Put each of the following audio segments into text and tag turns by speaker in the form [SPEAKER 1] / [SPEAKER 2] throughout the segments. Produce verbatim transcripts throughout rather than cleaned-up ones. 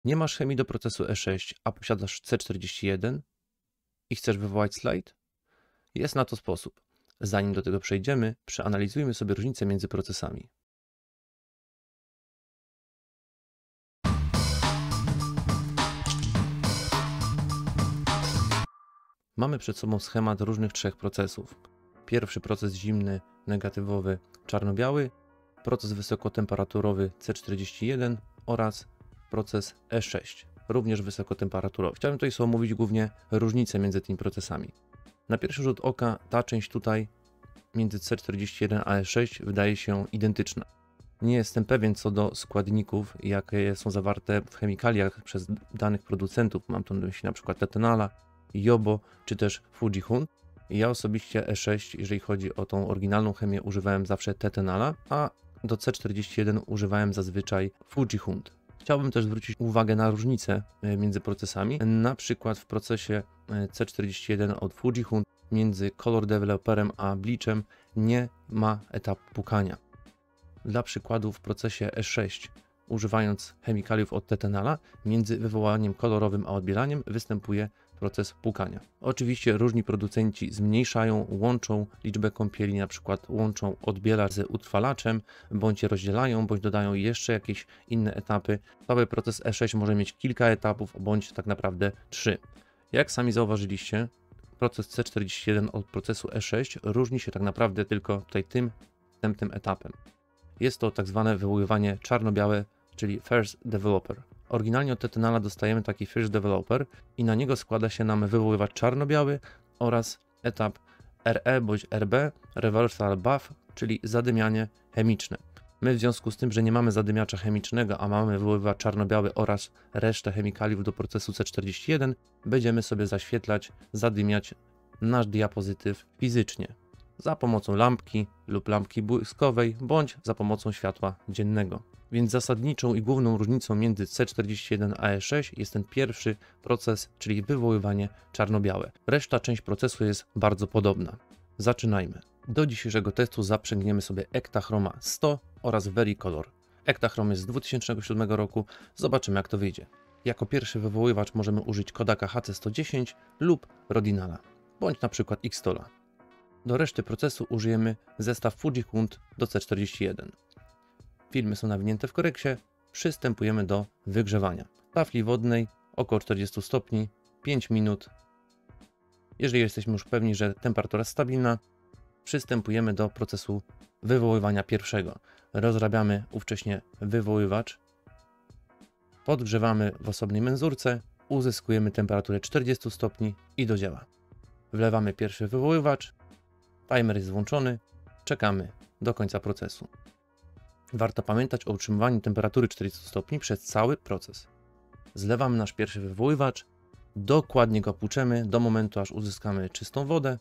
[SPEAKER 1] Nie masz chemii do procesu E sześć, a posiadasz C czterdzieści jeden i chcesz wywołać slajd? Jest na to sposób. Zanim do tego przejdziemy, przeanalizujmy sobie różnice między procesami. Mamy przed sobą schemat różnych trzech procesów. Pierwszy proces zimny, negatywowy, czarno-biały, proces wysokotemperaturowy C czterdzieści jeden oraz proces E sześć, również wysokotemperaturowy. Chciałbym tutaj sobie omówić głównie różnice między tymi procesami. Na pierwszy rzut oka ta część tutaj między C czterdzieści jeden a E sześć wydaje się identyczna. Nie jestem pewien co do składników, jakie są zawarte w chemikaliach przez danych producentów. Mam tu na myśli na przykład tetenala, jobo czy też Fujihun. Ja osobiście E sześć, jeżeli chodzi o tą oryginalną chemię, używałem zawsze tetenala, a do C czterdzieści jeden używałem zazwyczaj Fujihun. Chciałbym też zwrócić uwagę na różnice między procesami. Na przykład w procesie C czterdzieści jeden od Fujihun między Color Developerem a Bleachem nie ma etapu pukania. Dla przykładu w procesie E sześć, używając chemikaliów od tetenala, między wywołaniem kolorowym a odbielaniem występuje proces płukania. Oczywiście różni producenci zmniejszają, łączą liczbę kąpieli, na przykład łączą odbielacz z utrwalaczem, bądź je rozdzielają, bądź dodają jeszcze jakieś inne etapy. Cały proces E sześć może mieć kilka etapów, bądź tak naprawdę trzy. Jak sami zauważyliście, proces C czterdzieści jeden od procesu E sześć różni się tak naprawdę tylko tutaj tym wstępnym etapem. Jest to tak zwane wywoływanie czarno-białe, czyli First Developer. Oryginalnie od tetenala dostajemy taki First Developer i na niego składa się nam wywoływacz czarno-biały oraz etap R E bądź R B, Reversal Buff, czyli zadymianie chemiczne. My w związku z tym, że nie mamy zadymiacza chemicznego, a mamy wywoływacz czarno-biały oraz resztę chemikaliów do procesu C czterdzieści jeden, będziemy sobie zaświetlać, zadymiać nasz diapozytyw fizycznie za pomocą lampki lub lampki błyskowej, bądź za pomocą światła dziennego. Więc zasadniczą i główną różnicą między C czterdzieści jeden a E sześć jest ten pierwszy proces, czyli wywoływanie czarno-białe. Reszta część procesu jest bardzo podobna. Zaczynajmy. Do dzisiejszego testu zaprzęgniemy sobie Ektachroma sto oraz Vericolor. Ektachrom jest z dwa tysiące siódmego roku, zobaczymy jak to wyjdzie. Jako pierwszy wywoływacz możemy użyć Kodaka H C sto dziesięć lub Rodinala, bądź na przykład Xtola. Do reszty procesu użyjemy zestaw Fujihun do C czterdzieści jeden. Filmy są nawinięte w koreksie, przystępujemy do wygrzewania. W tafli wodnej około czterdziestu stopni, pięć minut. Jeżeli jesteśmy już pewni, że temperatura jest stabilna, przystępujemy do procesu wywoływania pierwszego. Rozrabiamy ówcześnie wywoływacz, podgrzewamy w osobnej menzurce, uzyskujemy temperaturę czterdziestu stopni i do dzieła. Wlewamy pierwszy wywoływacz, timer jest włączony, czekamy do końca procesu. Warto pamiętać o utrzymywaniu temperatury czterdziestu stopni przez cały proces. Zlewamy nasz pierwszy wywoływacz, dokładnie go płuczemy do momentu, aż uzyskamy czystą wodę.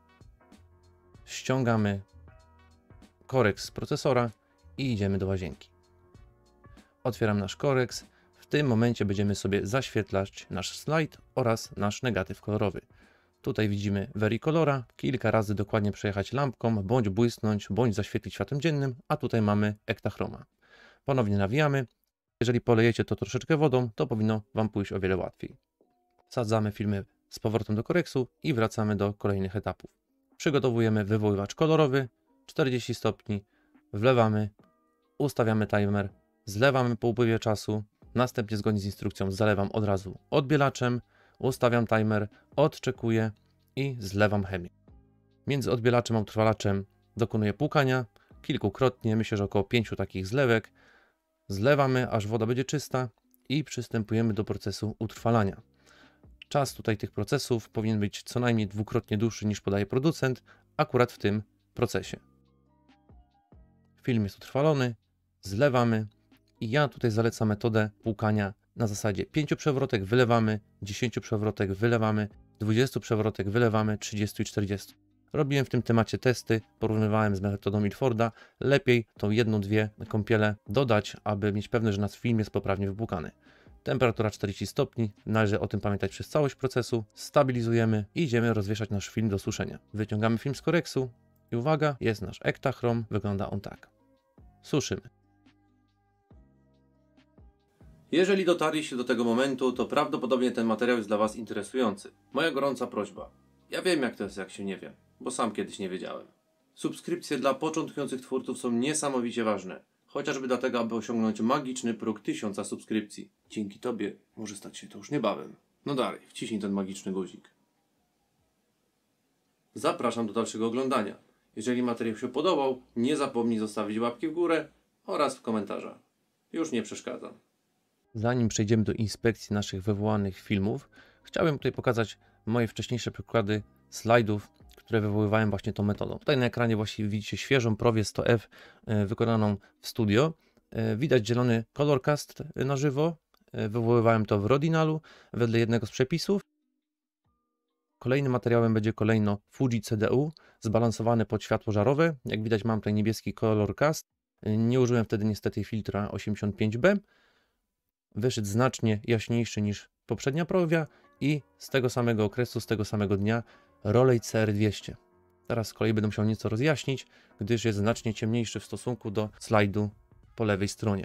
[SPEAKER 1] Ściągamy koreks z procesora i idziemy do łazienki. Otwieram nasz koreks. W tym momencie będziemy sobie zaświetlać nasz slajd oraz nasz negatyw kolorowy. Tutaj widzimy Vericolora, kilka razy dokładnie przejechać lampką, bądź błysnąć, bądź zaświetlić światłem dziennym, a tutaj mamy Ektachroma. Ponownie nawijamy. Jeżeli polejecie to troszeczkę wodą, to powinno Wam pójść o wiele łatwiej. Wsadzamy filmy z powrotem do koreksu i wracamy do kolejnych etapów. Przygotowujemy wywoływacz kolorowy, czterdzieści stopni, wlewamy, ustawiamy timer, zlewamy po upływie czasu, następnie zgodnie z instrukcją zalewam od razu odbielaczem, ustawiam timer, odczekuję i zlewam chemię. Między odbielaczem a utrwalaczem dokonuję płukania kilkukrotnie, myślę, że około pięciu takich zlewek. Zlewamy, aż woda będzie czysta i przystępujemy do procesu utrwalania. Czas tutaj tych procesów powinien być co najmniej dwukrotnie dłuższy niż podaje producent, akurat w tym procesie. Film jest utrwalony, zlewamy i ja tutaj zalecam metodę płukania na zasadzie pięciu przewrotek wylewamy, dziesięciu przewrotek wylewamy, dwudziestu przewrotek wylewamy, trzydziestu i czterdziestu. Robiłem w tym temacie testy, porównywałem z metodą Milforda. Lepiej tą jedną, dwie kąpiele dodać, aby mieć pewność, że nasz film jest poprawnie wypłukany. Temperatura czterdzieści stopni, należy o tym pamiętać przez całość procesu. Stabilizujemy i idziemy rozwieszać nasz film do suszenia. Wyciągamy film z koreksu i uwaga, jest nasz Ektachrom, wygląda on tak. Suszymy. Jeżeli dotarliście do tego momentu, to prawdopodobnie ten materiał jest dla Was interesujący. Moja gorąca prośba. Ja wiem, jak to jest, jak się nie wie, bo sam kiedyś nie wiedziałem. Subskrypcje dla początkujących twórców są niesamowicie ważne. Chociażby dlatego, aby osiągnąć magiczny próg tysiąca subskrypcji. Dzięki Tobie może stać się to już niebawem. No dalej, wciśnij ten magiczny guzik. Zapraszam do dalszego oglądania. Jeżeli materiał się podobał, nie zapomnij zostawić łapki w górę oraz w komentarzach. Już nie przeszkadzam. Zanim przejdziemy do inspekcji naszych wywołanych filmów, chciałbym tutaj pokazać moje wcześniejsze przykłady slajdów, które wywoływałem właśnie tą metodą. Tutaj na ekranie właśnie widzicie świeżą Prowię sto F wykonaną w studio. Widać zielony colorcast na żywo. Wywoływałem to w Rodinalu wedle jednego z przepisów. Kolejnym materiałem będzie kolejno Fuji C D U zbalansowany pod światło żarowe. Jak widać mam tutaj niebieski colorcast. Nie użyłem wtedy niestety filtra osiemdziesiąt pięć B. Wyszedł znacznie jaśniejszy niż poprzednia Prowia i z tego samego okresu, z tego samego dnia Rolej C R dwieście. Teraz z kolei będę musiał nieco rozjaśnić, gdyż jest znacznie ciemniejszy w stosunku do slajdu po lewej stronie.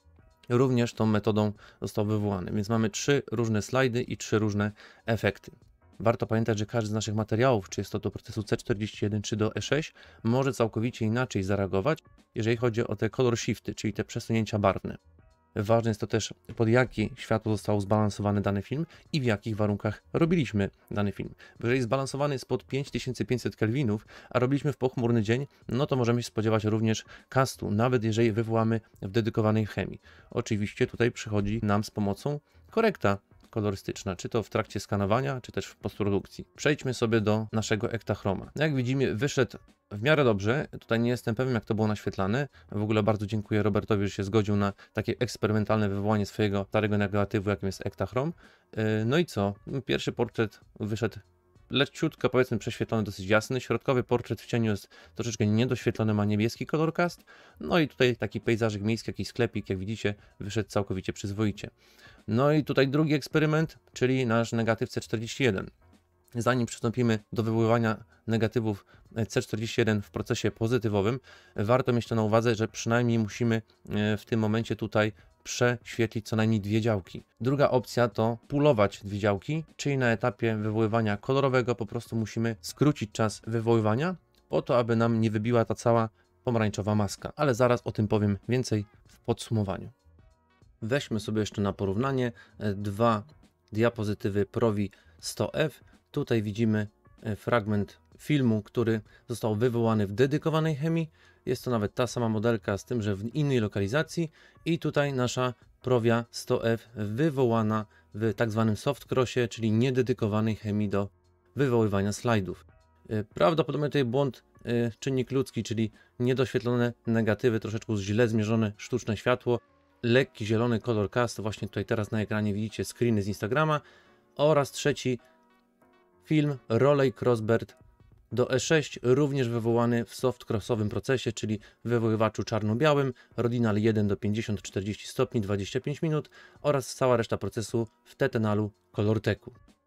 [SPEAKER 1] Również tą metodą został wywołany, więc mamy trzy różne slajdy i trzy różne efekty. Warto pamiętać, że każdy z naszych materiałów, czy jest to do procesu C czterdzieści jeden, czy do E sześć, może całkowicie inaczej zareagować, jeżeli chodzi o te color shifty, czyli te przesunięcia barwne. Ważne jest to też, pod jakie światło został zbalansowany dany film i w jakich warunkach robiliśmy dany film. Bo jeżeli zbalansowany jest pod pięć tysięcy pięćset kelwinów, a robiliśmy w pochmurny dzień, no to możemy się spodziewać również castu, nawet jeżeli wywołamy w dedykowanej chemii. Oczywiście tutaj przychodzi nam z pomocą korekta kolorystyczna, czy to w trakcie skanowania, czy też w postprodukcji. Przejdźmy sobie do naszego ektachroma. Jak widzimy, wyszedł w miarę dobrze. Tutaj nie jestem pewien, jak to było naświetlane. W ogóle bardzo dziękuję Robertowi, że się zgodził na takie eksperymentalne wywołanie swojego starego negatywu, jakim jest ektachrom. No i co? Pierwszy portret wyszedł leciutko, powiedzmy, prześwietlony, dosyć jasny. Środkowy portret w cieniu jest troszeczkę niedoświetlony, ma niebieski colorcast. No i tutaj taki pejzażyk miejski, jakiś sklepik, jak widzicie, wyszedł całkowicie przyzwoicie. No i tutaj drugi eksperyment, czyli nasz negatyw C czterdzieści jeden. Zanim przystąpimy do wywoływania negatywów C czterdzieści jeden w procesie pozytywowym, warto mieć to na uwadze, że przynajmniej musimy w tym momencie tutaj prześwietlić co najmniej dwie działki. Druga opcja to pulować dwie działki, czyli na etapie wywoływania kolorowego po prostu musimy skrócić czas wywoływania, po to, aby nam nie wybiła ta cała pomarańczowa maska. Ale zaraz o tym powiem więcej w podsumowaniu. Weźmy sobie jeszcze na porównanie dwa diapozytywy Prowi sto F. Tutaj widzimy fragment filmu, który został wywołany w dedykowanej chemii. Jest to nawet ta sama modelka, z tym, że w innej lokalizacji. I tutaj nasza Provia sto F wywołana w tak zwanym soft crossie, czyli niededykowanej chemii do wywoływania slajdów. Prawdopodobnie tutaj błąd, czynnik ludzki, czyli niedoświetlone negatywy, troszeczkę źle zmierzone sztuczne światło, lekki zielony colorcast, właśnie tutaj teraz na ekranie widzicie screeny z Instagrama, oraz trzeci film Rolej Crossbird do E sześć, również wywołany w soft crossowym procesie, czyli wywoływaczu czarno-białym, Rodinal jeden do pięćdziesiąt czterdzieści stopni, dwadzieścia pięć minut, oraz cała reszta procesu w Tetenalu Colortechu.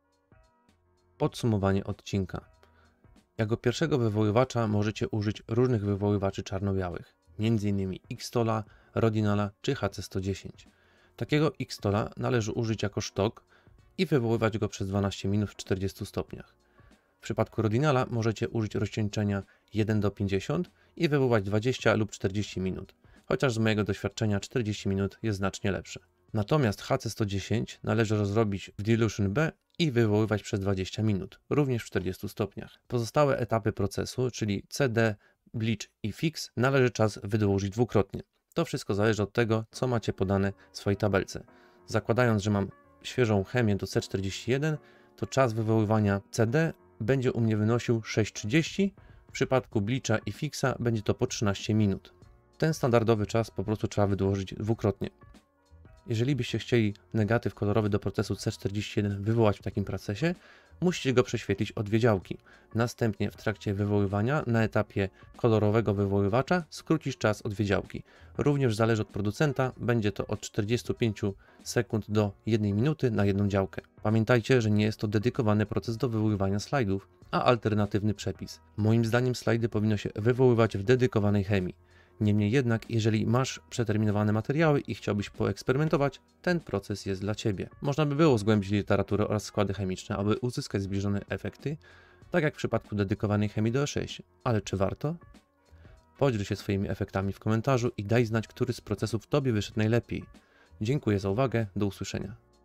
[SPEAKER 1] Podsumowanie odcinka. Jako pierwszego wywoływacza możecie użyć różnych wywoływaczy czarno-białych, między innymi Xtola, Rodinala czy H C sto dziesięć. Takiego Xtola należy użyć jako sztok i wywoływać go przez dwanaście minut w czterdziestu stopniach. W przypadku Rodinala możecie użyć rozcieńczenia jeden do pięćdziesięciu i wywoływać dwadzieścia lub czterdzieści minut, chociaż z mojego doświadczenia czterdzieści minut jest znacznie lepsze. Natomiast H C sto dziesięć należy rozrobić w Dilution B i wywoływać przez dwadzieścia minut, również w czterdziestu stopniach. Pozostałe etapy procesu, czyli C D, Bleach i Fix, należy czas wydłużyć dwukrotnie. To wszystko zależy od tego, co macie podane w swojej tabelce. Zakładając, że mam świeżą chemię do C czterdzieści jeden, to czas wywoływania C D będzie u mnie wynosił sześć trzydzieści, w przypadku Bleacha i Fixa będzie to po trzynaście minut. Ten standardowy czas po prostu trzeba wydłużyć dwukrotnie. Jeżeli byście chcieli negatyw kolorowy do procesu C czterdzieści jeden wywołać w takim procesie, musicie go prześwietlić o dwie działki. Następnie w trakcie wywoływania na etapie kolorowego wywoływacza skrócić czas o dwie działki. Również zależy od producenta, będzie to od czterdziestu pięciu sekund do jednej minuty na jedną działkę. Pamiętajcie, że nie jest to dedykowany proces do wywoływania slajdów, a alternatywny przepis. Moim zdaniem slajdy powinno się wywoływać w dedykowanej chemii. Niemniej jednak, jeżeli masz przeterminowane materiały i chciałbyś poeksperymentować, ten proces jest dla Ciebie. Można by było zgłębić literaturę oraz składy chemiczne, aby uzyskać zbliżone efekty, tak jak w przypadku dedykowanej chemii D O sześć. Ale czy warto? Podziel się swoimi efektami w komentarzu i daj znać, który z procesów Tobie wyszedł najlepiej. Dziękuję za uwagę, do usłyszenia.